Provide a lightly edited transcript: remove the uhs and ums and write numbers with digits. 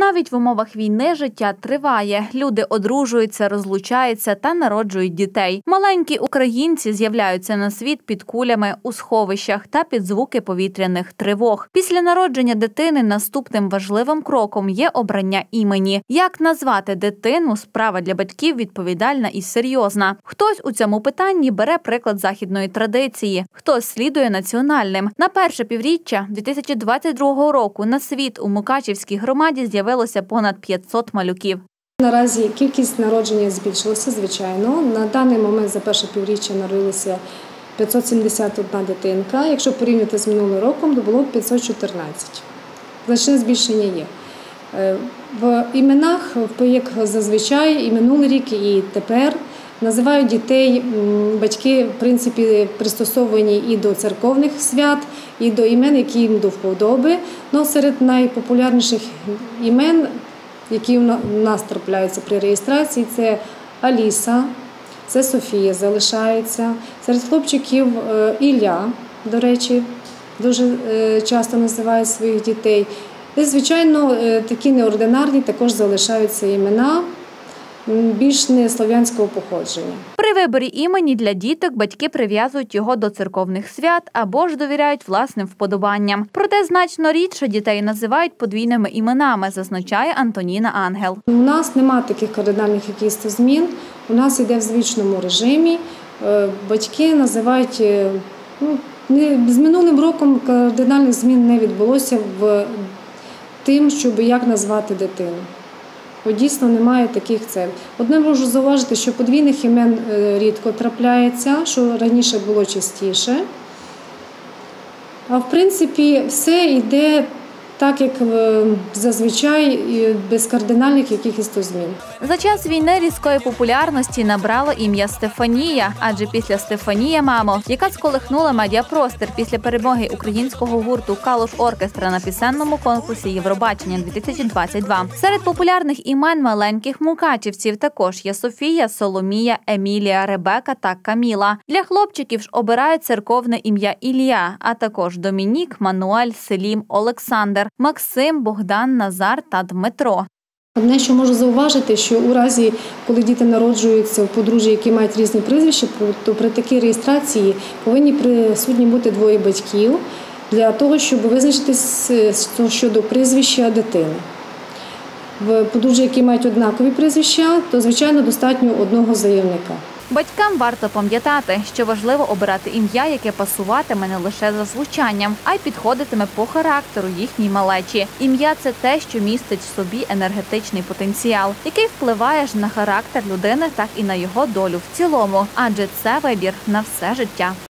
Навіть в умовах війни життя триває. Люди одружуються, розлучаються та народжують дітей. Маленькі українці з'являються на світ під кулями, у сховищах та під звуки повітряних тривог. Після народження дитини наступним важливим кроком є обрання імені. Як назвати дитину – справа для батьків відповідальна і серйозна. Хтось у цьому питанні бере приклад західної традиції, хтось слідує національним. На перше півріччя 2022 року на світ у Мукачівській громаді з'явилося понад 500 малюків. Наразі кількість народження збільшилася, звичайно. На даний момент за перше півріччя народилося 571 дитинка. Якщо порівняти з минулим роком, то було 514. Значне збільшення є. В іменах, як зазвичай, і минулий рік, і тепер, називають дітей батьки, в принципі, пристосовані і до церковних свят, і до імен, які їм до вподоби. Но серед найпопулярніших імен, які у нас трапляються при реєстрації, це Аліса, це Софія залишається. Серед хлопчиків Ілля, до речі, дуже часто називають своїх дітей. І, звичайно, такі неординарні також залишаються імена більш не слов'янського походження. При виборі імені для діток батьки прив'язують його до церковних свят або ж довіряють власним вподобанням. Проте значно рідше дітей називають подвійними іменами, зазначає Антоніна Ангел. У нас немає таких кардинальних якихось змін. У нас йде в звичному режимі. Батьки називають, з минулим роком кардинальних змін не відбулося в тим, щоб як назвати дитину. Дійсно, немає таких цел. Одне можу зауважити, що подвійних імен рідко трапляється, що раніше було частіше. А в принципі, все йде так, як зазвичай, без кардинальних якихось змін. За час війни різкої популярності набрало ім'я Стефанія, адже після «Стефанія, мамо», яка сколихнула медіапростір після перемоги українського гурту «Калуш Оркестра» на пісенному конкурсі Євробачення-2022. Серед популярних імен маленьких мукачівців також є Софія, Соломія, Емілія, Ребека та Каміла. Для хлопчиків ж обирають церковне ім'я Ілля, а також Домінік, Мануель, Селім, Олександр, Максим, Богдан, Назар та Дмитро. Одне, що можу зауважити, що у разі, коли діти народжуються в подружжі, які мають різні прізвища, то при такій реєстрації повинні присутні бути двоє батьків для того, щоб визначитись щодо прізвища дитини. В подружжі, які мають однакові прізвища, то, звичайно, достатньо одного заявника. Батькам варто пам'ятати, що важливо обирати ім'я, яке пасуватиме не лише за звучанням, а й підходитиме по характеру їхній малечі. Ім'я – це те, що містить в собі енергетичний потенціал, який впливає ж на характер людини, так і на його долю в цілому, адже це вибір на все життя.